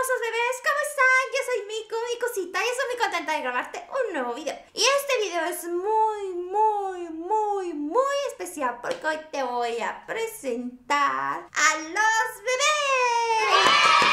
hermosos bebés, ¿cómo están? Yo soy Miku, mi cosita, y estoy muy contenta de grabarte un nuevo video. Y este video es muy especial porque hoy te voy a presentar a los bebés.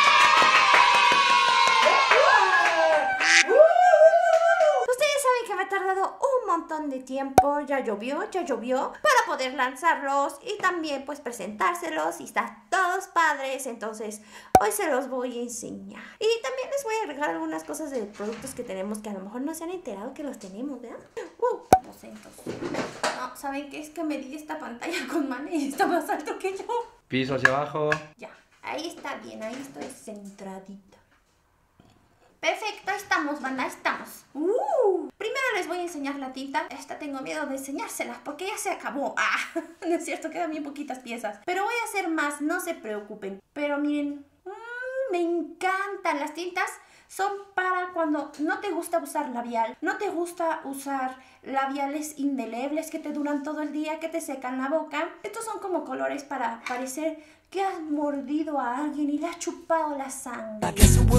Ustedes saben que me ha tardado un montón de tiempo, ya llovió, para poder lanzarlos y también pues presentárselos y están todos padres, entonces hoy se los voy a enseñar. Y también les voy a agregar algunas cosas de productos que tenemos que a lo mejor no se han enterado que los tenemos, ¿verdad? Lo siento. No, ¿saben qué? Es que medí esta pantalla con Mane y está más alto que yo. Piso hacia abajo. Ya, ahí está bien, ahí estoy centradita. Perfecto, ahí estamos, banda, ahí estamos. Primero les voy a enseñar la tinta. Esta tengo miedo de enseñárselas porque ya se acabó. No es cierto, quedan bien poquitas piezas. Pero voy a hacer más, no se preocupen. Pero miren, me encantan las tintas. Son para cuando no te gusta usar labial, no te gusta usar labiales indelebles que te duran todo el día, que te secan la boca. Estos son como colores para parecer que has mordido a alguien y le has chupado la sangre.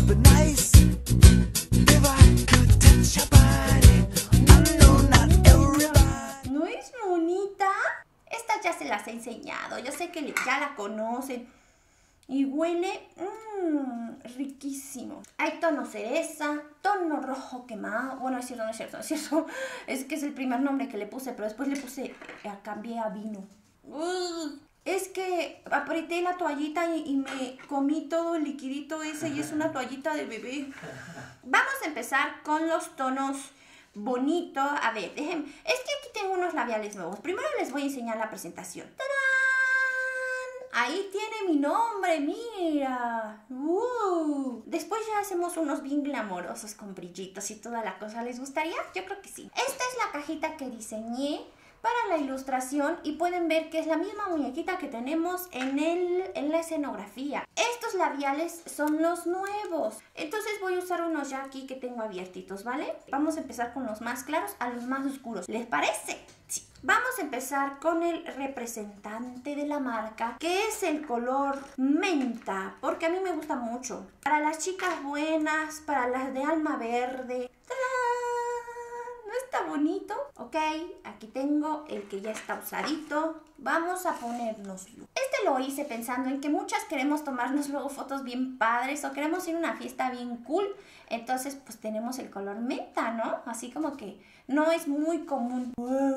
¿No es bonita? Esta ya se las he enseñado, yo sé que ya la conocen. Y huele riquísimo. Hay tono cereza, tono rojo quemado. Bueno, es cierto. Es que es el primer nombre que le puse, pero después le puse, cambié a vino. Es que apreté la toallita y me comí todo el liquidito ese y es una toallita de bebé. Vamos a empezar con los tonos bonitos. A ver, déjenme. Es que aquí tengo unos labiales nuevos. Primero les voy a enseñar la presentación. ¡Tarán! Ahí tiene mi nombre, mira. Después ya hacemos unos bien glamorosos con brillitos y toda la cosa. ¿Les gustaría? Yo creo que sí. Esta es la cajita que diseñé para la ilustración y pueden ver que es la misma muñequita que tenemos en la escenografía. Estos labiales son los nuevos. Entonces voy a usar unos ya aquí que tengo abiertitos, ¿vale? Vamos a empezar con los más claros a los más oscuros. ¿Les parece? Sí. Vamos a empezar con el representante de la marca, que es el color menta, porque a mí me gusta mucho. Para las chicas buenas, para las de alma verde. ¡Tarán! ¿No está bonito? Ok, aquí tengo el que ya está usadito. Vamos a ponérnoslo. Este lo hice pensando en que muchas queremos tomarnos luego fotos bien padres o queremos ir a una fiesta bien cool. Entonces, pues tenemos el color menta, ¿no? Así como que no es muy común.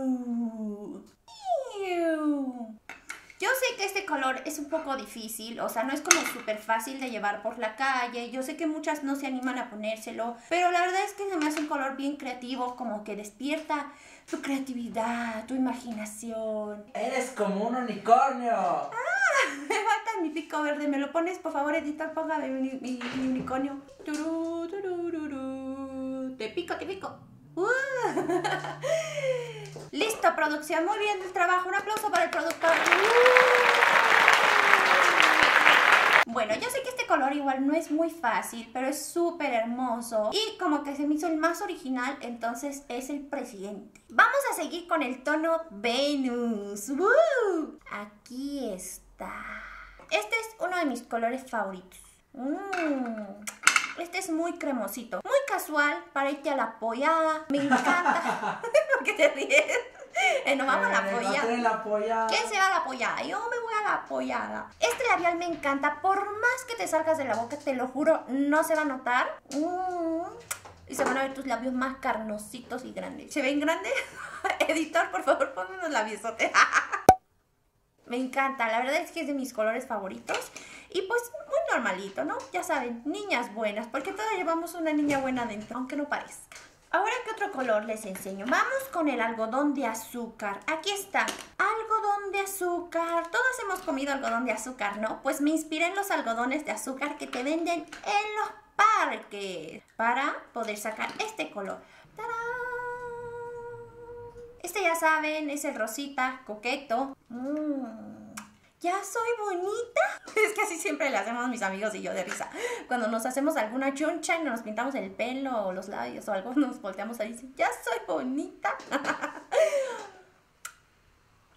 Yo sé que este color es un poco difícil, o sea, no es como súper fácil de llevar por la calle. Yo sé que muchas no se animan a ponérselo, pero la verdad es que se me hace un color bien creativo, como que despierta tu creatividad, tu imaginación. ¡Eres como un unicornio! Me falta mi pico verde. ¿Me lo pones, por favor, editor? Póngame mi unicornio. Te pico. Listo, producción. Muy bien el trabajo. Un aplauso para el productor. Bueno, yo sé que este color igual no es muy fácil, pero es súper hermoso. Y como que se me hizo el más original, entonces es el presidente. Vamos a seguir con el tono Venus. Aquí está. Este es uno de mis colores favoritos. Este es muy cremosito, muy casual para irte a la pollada. Me encanta. ¿Por qué te ríes? Nos vamos a la pollada. ¿Quién se va a la pollada? Yo me voy a la pollada. Este labial me encanta. Por más que te salgas de la boca, te lo juro, no se va a notar. Y se van a ver tus labios más carnositos y grandes. ¿Se ven grandes? Editor, por favor, ponme unos labiosotes. Me encanta, la verdad es que es de mis colores favoritos. Y pues muy normalito, ¿no? Ya saben, niñas buenas, porque todas llevamos una niña buena dentro, aunque no parezca. Ahora, ¿qué otro color les enseño? Vamos con el algodón de azúcar. Aquí está, algodón de azúcar. Todos hemos comido algodón de azúcar, ¿no? Pues me inspiré en los algodones de azúcar que te venden en los parques para poder sacar este color. ¡Tarán! Este ya saben, es el rosita coqueto. ¿Ya soy bonita? Es que así siempre le hacemos mis amigos y yo de risa. Cuando nos hacemos alguna chuncha y nos pintamos el pelo o los labios o algo, nos volteamos ahí y dicen, ¿ya soy bonita?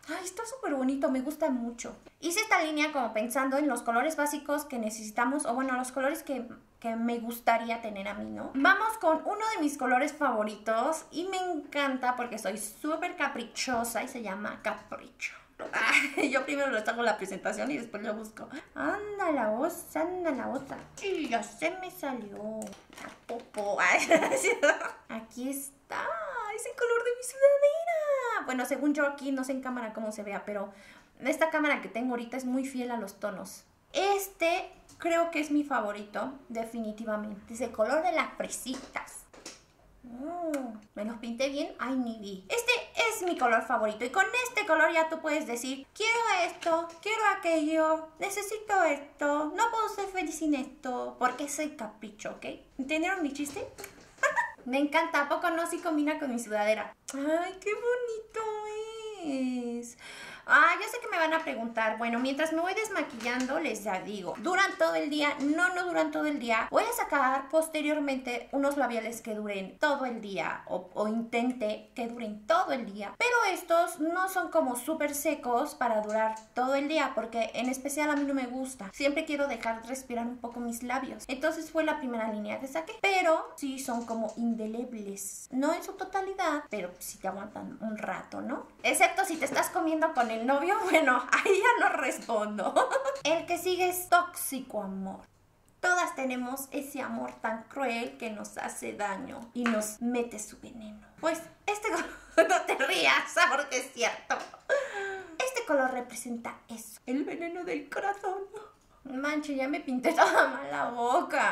Ay, está súper bonito, me gusta mucho. Hice esta línea como pensando en los colores básicos que necesitamos, o bueno, los colores que me gustaría tener a mí, ¿no? Vamos con uno de mis colores favoritos y me encanta porque soy súper caprichosa y se llama Capricho. Yo primero les hago la presentación y después lo busco. Anda la osa, anda la osa. Sí, ya se me salió. La popo. Aquí está. Es el color de mi sudadera. Bueno, según yo aquí, no sé en cámara cómo se vea, pero esta cámara que tengo ahorita es muy fiel a los tonos. Este creo que es mi favorito, definitivamente. Es el color de las fresitas. Me los pinté bien. Ay, ni vi. Este es mi color favorito. Y con este color ya tú puedes decir: quiero esto, quiero aquello, necesito esto, no puedo ser feliz sin esto, porque soy capricho, ¿ok? ¿Entendieron mi chiste? Me encanta. ¿A poco no? Sí combina con mi sudadera. Ay, qué bonito es. Yo sé que me van a preguntar. Bueno, mientras me voy desmaquillando, les ya digo, duran todo el día. No duran todo el día. Voy a sacar posteriormente unos labiales que duren todo el día, o intente que duren todo el día. Pero estos no son como súper secos para durar todo el día, porque en especial a mí no me gusta. Siempre quiero dejar respirar un poco mis labios. Entonces fue la primera línea que saqué. Pero sí son como indelebles. No en su totalidad, pero sí te aguantan un rato, ¿no? Excepto si te estás comiendo con el novio, bueno, ahí ya no respondo. El que sigue es tóxico amor. Todas tenemos ese amor tan cruel que nos hace daño y nos mete su veneno. Pues este color, no te rías, porque es cierto. Este color representa eso, el veneno del corazón. Manche, ya me pinté toda mal la boca.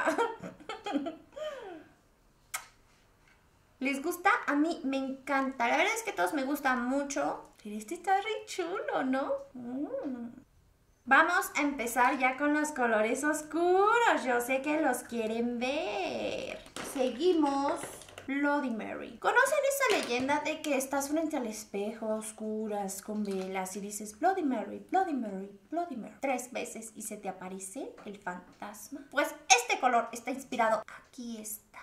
¿Les gusta? A mí me encanta. La verdad es que todos me gustan mucho. Pero este está re chulo, ¿no? Vamos a empezar ya con los colores oscuros. Yo sé que los quieren ver. Seguimos Bloody Mary. ¿Conocen esa leyenda de que estás frente al espejo, oscuras, con velas y dices Bloody Mary, Bloody Mary, Bloody Mary 3 veces y se te aparece el fantasma? Pues este color está inspirado. Aquí está.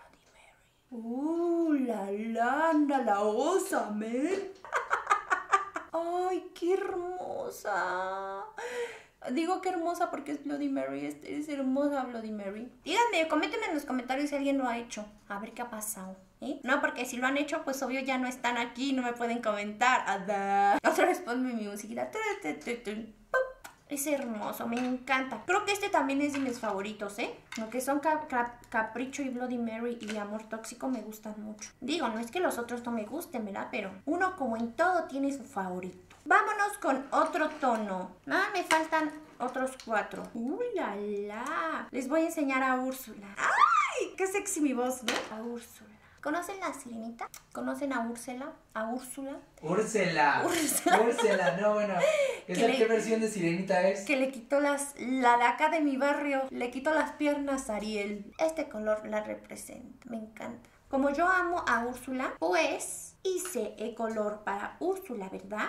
La osa, men. Ay, qué hermosa. Digo que hermosa porque es Bloody Mary. Es hermosa Bloody Mary. Díganme, coméntenme en los comentarios si alguien lo ha hecho. A ver qué ha pasado, ¿eh? No, porque si lo han hecho, pues obvio ya no están aquí. No me pueden comentar. Otra vez ponme mi musiquita. Es hermoso, me encanta. Creo que este también es de mis favoritos, ¿eh? Lo que son Capricho y Bloody Mary y Amor Tóxico me gustan mucho. Digo, no es que los otros no me gusten, ¿verdad? Pero uno, como en todo, tiene su favorito. Vámonos con otro tono. Me faltan otros 4. La! Les voy a enseñar a Úrsula. ¡Ay! ¡Qué sexy mi voz, ¿no? A Úrsula. ¿Conocen la sirenita? ¿Conocen a Úrsula? ¿A Úrsula? Úrsula, no, bueno. ¿Qué versión de sirenita es? Que le quitó la de acá de mi barrio, le quitó las piernas a Ariel. Este color la representa, me encanta. Como yo amo a Úrsula, pues hice el color para Úrsula, ¿verdad?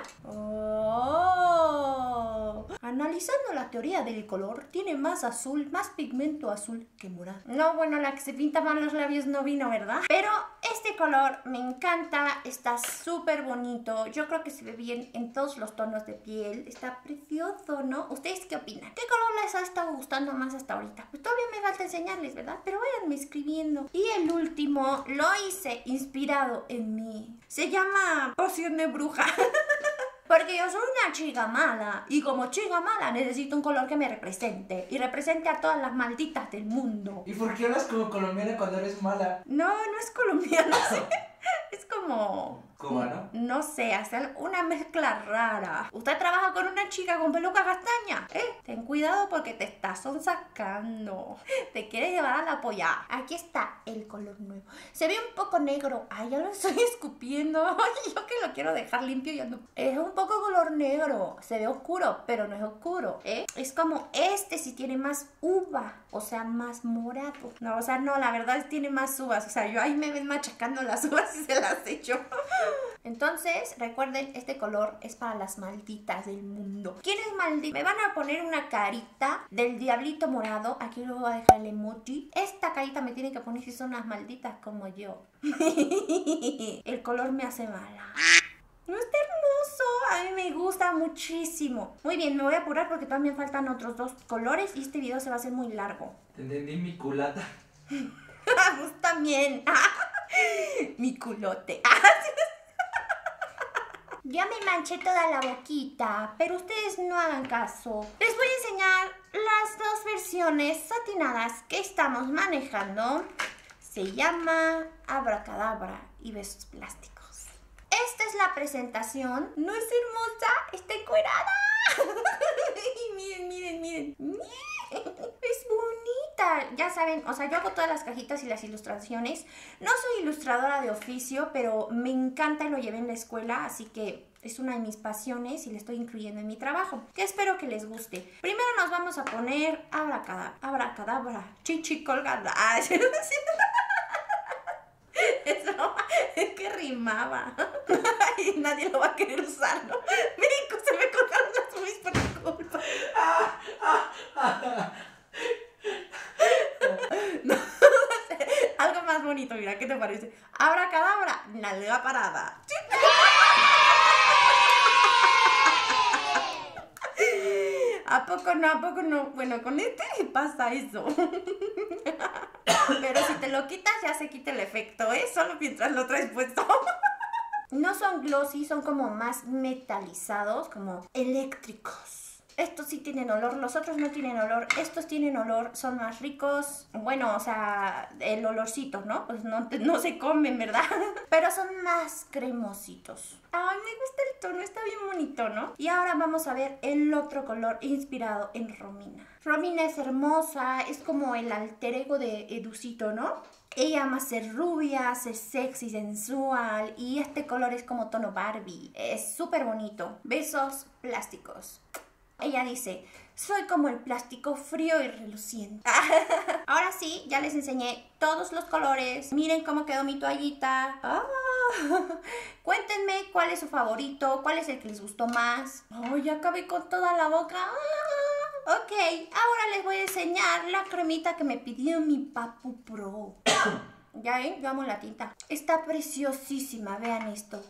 Analizando la teoría del color, tiene más azul, más pigmento azul que morado. No, bueno, la que se pinta mal los labios no vino, ¿verdad? Pero este color me encanta, está súper bonito. Yo creo que se ve bien en todos los tonos de piel. Está precioso, ¿no? ¿Ustedes qué opinan? ¿Qué color les ha estado gustando más hasta ahorita? Pues todavía me falta enseñarles, ¿verdad? Pero váyanme escribiendo. Y el último lo hice inspirado en mí. Se llama Poción de Bruja. Porque yo soy una chica mala. Y como chica mala necesito un color que me represente. Y represente a todas las malditas del mundo. ¿Y por qué hablas como colombiana cuando eres mala? No es colombiano. Es como... ¿Cubano? No sé, hacer una mezcla rara. Usted trabaja con una chica con peluca castaña. Ten cuidado porque te estás sacando. Te quieres llevar a la polla. Aquí está el color nuevo. Se ve un poco negro. Ay, ya lo estoy escupiendo. Ay, yo que lo quiero dejar limpio ya no. Es un poco color negro. Se ve oscuro, pero no es oscuro, ¿eh? Es como este si tiene más uva. O sea, más morado. No, o sea, no, la verdad es que tiene más uvas. O sea, yo ahí me ven machacando las uvas y se las echo. Entonces, recuerden, este color es para las malditas del mundo. ¿Quién es maldita? Me van a poner una carita del diablito morado. Aquí les voy a dejar el emoji. Esta carita me tienen que poner si son las malditas como yo. El color me hace mala. ¿No está hermoso? hermoso. A mí me gusta muchísimo. Muy bien, me voy a apurar porque todavía me faltan otros 2 colores y este video se va a hacer muy largo. Te entendí mi culata. Pues también. Mi culote. Ya me manché toda la boquita, pero ustedes no hagan caso. Les voy a enseñar las 2 versiones satinadas que estamos manejando. Se llama Abracadabra y Besos Plásticos. Esta es la presentación. ¿No es hermosa? Está encuerada. Miren, miren, miren. Es bonita. Ya saben, o sea, yo hago todas las cajitas y las ilustraciones. No soy ilustradora de oficio, pero me encanta y lo llevé en la escuela, así que es una de mis pasiones y la estoy incluyendo en mi trabajo, que espero que les guste. Primero nos vamos a poner abracadabra, chichi colgada. Eso, es que rimaba. Y nadie lo va a querer usar, ¿no? Miren, se me cortaron las uñas por mi culpa. No, algo más bonito, mira, ¿qué te parece? Abracadabra, nalga parada. ¿A poco no? ¿A poco no? Bueno, con este pasa eso. Pero si te lo quitas ya se quita el efecto, ¿eh? Solo mientras lo traes puesto. No son glossy, son como más metalizados, como eléctricos. Estos sí tienen olor, los otros no tienen olor. Estos tienen olor, son más ricos. Bueno, o sea, el olorcito, ¿no? Pues no se comen, ¿verdad? Pero son más cremositos. Ay, me gusta el tono, está bien bonito, ¿no? Y ahora vamos a ver el otro color inspirado en Romina. Romina es hermosa, es como el alter ego de Educito, ¿no? Ella ama ser rubia, ser sexy, sensual, y este color es como tono Barbie. Es súper bonito. Besos plásticos. Ella dice, soy como el plástico frío y reluciente. Ahora sí, ya les enseñé todos los colores. Miren cómo quedó mi toallita. Cuéntenme cuál es su favorito, cuál es el que les gustó más. Oh, ya acabé con toda la boca. Ok, ahora les voy a enseñar la cremita que me pidió mi Papu Pro. Ya ven, yo amo la tinta. Está preciosísima, vean esto.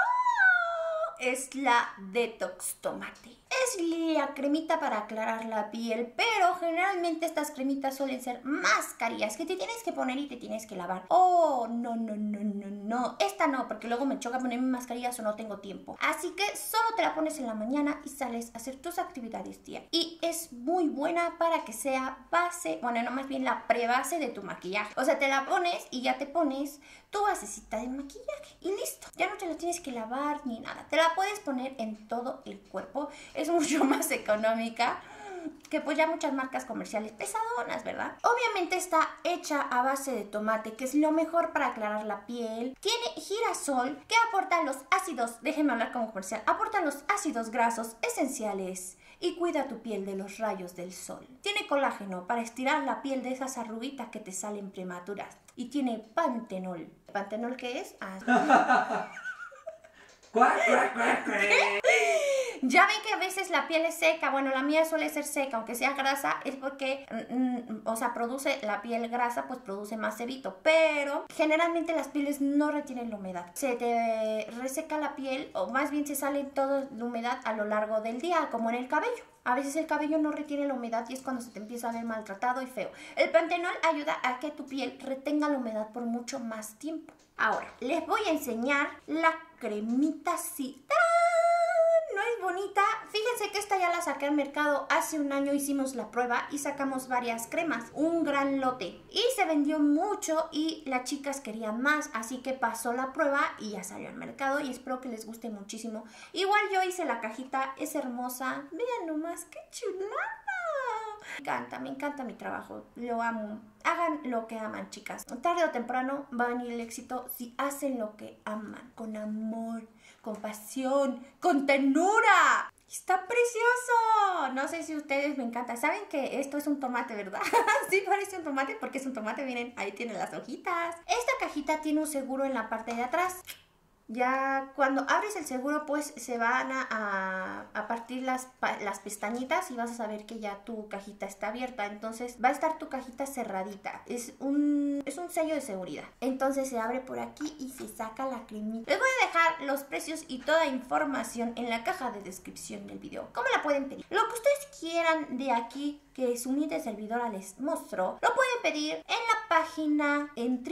Es la Detox Tomate. Es la cremita para aclarar la piel, pero generalmente estas cremitas suelen ser mascarillas que te tienes que poner y te tienes que lavar. Oh, no, no, no, no, no. Esta no, porque luego me choca ponerme mascarillas o no tengo tiempo. Así que solo te la pones en la mañana y sales a hacer tus actividades diarias. Y es muy buena para que sea base, bueno, no, más bien la prebase de tu maquillaje. O sea, te la pones y ya te pones tu basecita de maquillaje y listo. Ya no te la tienes que lavar ni nada. Te la puedes poner en todo el cuerpo. Es mucho más económica que pues ya muchas marcas comerciales pesadonas, ¿verdad? Obviamente está hecha a base de tomate, que es lo mejor para aclarar la piel. Tiene girasol, que aporta los ácidos, déjenme hablar como comercial, aporta los ácidos grasos esenciales y cuida tu piel de los rayos del sol. Tiene colágeno para estirar la piel de esas arruguitas que te salen prematuras. Y tiene pantenol. ¿Pantenol qué es? Ya ven que a veces la piel es seca. Bueno, la mía suele ser seca, aunque sea grasa, es porque, o sea, produce la piel grasa, pues produce más sebito. Pero generalmente las pieles no retienen la humedad. Se te reseca la piel, o más bien se sale toda la humedad a lo largo del día, como en el cabello. A veces el cabello no retiene la humedad y es cuando se te empieza a ver maltratado y feo. El pantenol ayuda a que tu piel retenga la humedad por mucho más tiempo. Ahora, les voy a enseñar la cremita así. ¿No es bonita? Fíjense que esta ya la saqué al mercado. Hace un año hicimos la prueba y sacamos varias cremas. Un gran lote. Y se vendió mucho y las chicas querían más. Así que pasó la prueba y ya salió al mercado. Y espero que les guste muchísimo. Igual yo hice la cajita. Es hermosa. Vean nomás, qué chulada. Me encanta mi trabajo. Lo amo. Hagan lo que aman, chicas. Tarde o temprano va a venir el éxito si hacen lo que aman. Con amor, con pasión, con ternura. ¡Está precioso! No sé si ustedes me encanta. ¿Saben que esto es un tomate, verdad? Sí parece un tomate porque es un tomate. Miren, ahí tienen las hojitas. Esta cajita tiene un seguro en la parte de atrás. Ya cuando abres el seguro, pues se van a partir las pestañitas y vas a saber que ya tu cajita está abierta. Entonces va a estar tu cajita cerradita. Es un sello de seguridad. Entonces se abre por aquí y se saca la cremita. Les voy a dejar los precios y toda información en la caja de descripción del video. ¿Cómo la pueden pedir? Lo que ustedes quieran de aquí que su humilde servidora les mostró, lo pueden pedir en la página en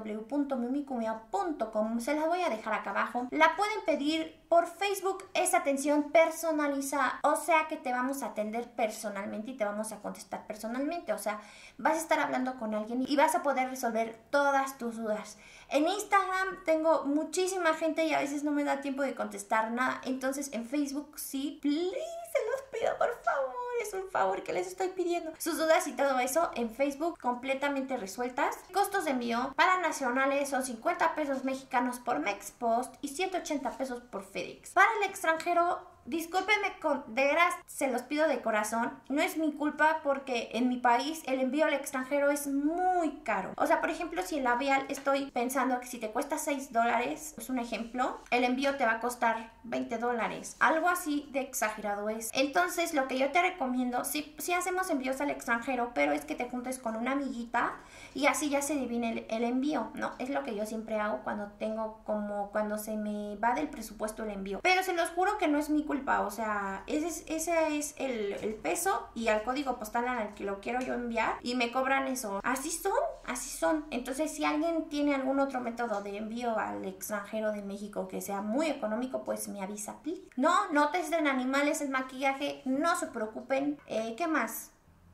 www.mimicumia.com. Se las voy a dejar acá abajo. La pueden pedir por Facebook, es atención personalizada, o sea que te vamos a atender personalmente y te vamos a contestar personalmente, o sea, vas a estar hablando con alguien y vas a poder resolver todas tus dudas. En Instagram tengo muchísima gente y a veces no me da tiempo de contestar nada, entonces en Facebook sí, please, se los pido por favor, es un favor que les estoy pidiendo. Sus dudas y todo eso en Facebook completamente resueltas. Costos de envío para nacionales son 50 pesos mexicanos por Mexpost y 180 pesos por FedEx. Para el extranjero, discúlpenme, de veras se los pido de corazón, no es mi culpa porque en mi país el envío al extranjero es muy caro. O sea, por ejemplo, si el labial estoy pensando que si te cuesta $6, es un ejemplo, el envío te va a costar $20, algo así de exagerado es. Entonces lo que yo te recomiendo, sí hacemos envíos al extranjero, pero es que te juntes con una amiguita y así ya se divide el envío, ¿no? Es lo que yo siempre hago cuando cuando se me va del presupuesto el envío. Pero se los juro que no es mi culpa, o sea, ese es el peso y al código postal al que lo quiero yo enviar y me cobran eso. Así son. Entonces, si alguien tiene algún otro método de envío al extranjero de México que sea muy económico, pues me avisa, please. No testen animales, el maquillaje, no se preocupen. ¿Qué más?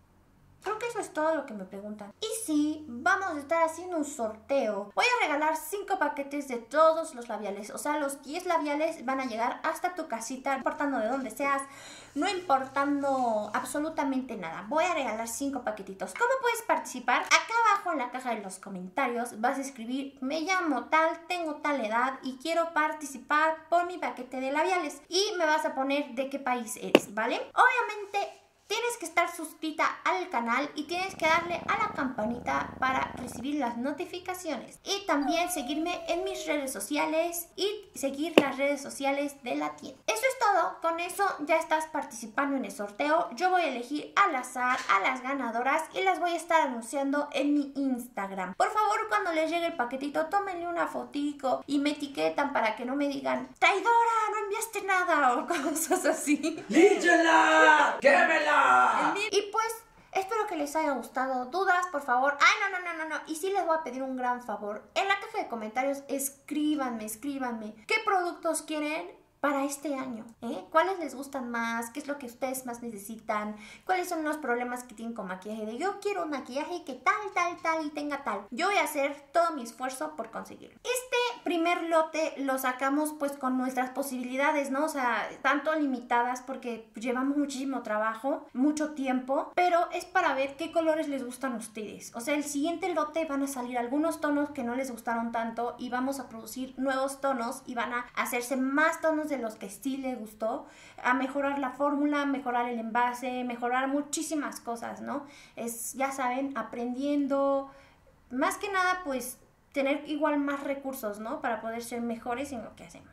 Creo que eso es todo lo que me preguntan. Y sí, vamos a estar haciendo un sorteo. Voy a regalar 5 paquetes de todos los labiales. O sea, los 10 labiales van a llegar hasta tu casita, no importando de dónde seas, no importando absolutamente nada. Voy a regalar 5 paquetitos. ¿Cómo puedes participar? Acá abajo en la caja de los comentarios vas a escribir: me llamo tal, tengo tal edad y quiero participar por mi paquete de labiales. Y me vas a poner de qué país eres, ¿vale? Obviamente tienes que estar suscrita al canal y tienes que darle a la campanita para recibir las notificaciones. Y también seguirme en mis redes sociales y seguir las redes sociales de la tienda. Eso es todo. Con eso ya estás participando en el sorteo. Yo voy a elegir al azar a las ganadoras y las voy a estar anunciando en mi Instagram. Por favor, cuando les llegue el paquetito, tómenle una fotico y me etiquetan para que no me digan: traidora, no enviaste nada o cosas así. ¡Línchala! ¡Quémela! Y pues espero que les haya gustado. Dudas, por favor. No. Y sí les voy a pedir un gran favor. En la caja de comentarios escríbanme qué productos quieren para este año, ¿cuáles les gustan más? ¿Qué es lo que ustedes más necesitan? ¿Cuáles son los problemas que tienen con maquillaje? De yo quiero un maquillaje que tal y tenga tal. Yo voy a hacer todo mi esfuerzo por conseguirlo. Este primer lote lo sacamos pues con nuestras posibilidades, ¿no? O sea, tanto limitadas porque llevamos muchísimo trabajo, mucho tiempo, pero es para ver qué colores les gustan a ustedes. O sea, el siguiente lote van a salir algunos tonos que no les gustaron tanto y vamos a producir nuevos tonos y van a hacerse más tonos de los que sí les gustó, a mejorar la fórmula, mejorar el envase, mejorar muchísimas cosas, ¿no? Es, ya saben, aprendiendo, más que nada pues tener igual más recursos, ¿no? Para poder ser mejores en lo que hacemos.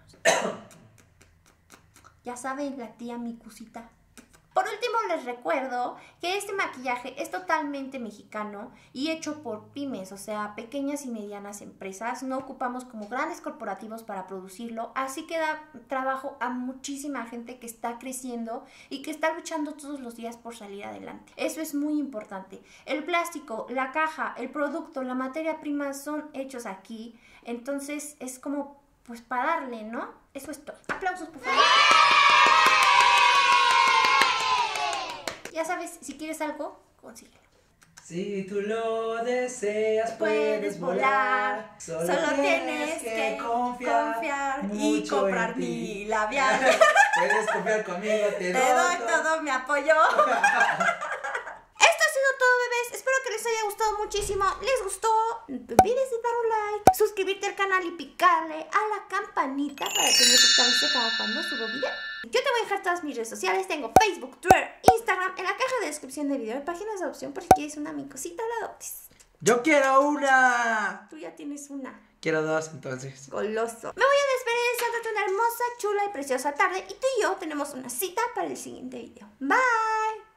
Ya saben, la tía Micusita. Por último, les recuerdo que este maquillaje es totalmente mexicano y hecho por pymes, o sea, pequeñas y medianas empresas. No ocupamos como grandes corporativos para producirlo, así que da trabajo a muchísima gente que está creciendo y que está luchando todos los días por salir adelante. Eso es muy importante. El plástico, la caja, el producto, la materia prima son hechos aquí, entonces es como, pues, para darle, ¿no? Eso es todo. Aplausos, por favor. Ya sabes, si quieres algo, consíguelo. Si tú lo deseas, puedes volar. Solo tienes que confiar y comprar mi labial. Puedes confiar conmigo, te doy todo mi apoyo. Esto ha sido todo, bebés. Espero que les haya gustado muchísimo. ¿Les gustó? No te olvides de dar un like, suscribirte al canal y picarle a la campanita para que YouTube te avise cada cuando subo video. Yo te voy a dejar todas mis redes sociales. Tengo Facebook, Twitter, Instagram. En la caja de descripción del video hay páginas de adopción por si quieres una micosita, la adoptes. ¡Yo quiero una! Tú ya tienes una. Quiero dos, entonces. Goloso. Me voy a despedir deseándote una hermosa, chula y preciosa tarde. Y tú y yo tenemos una cita para el siguiente video. Bye.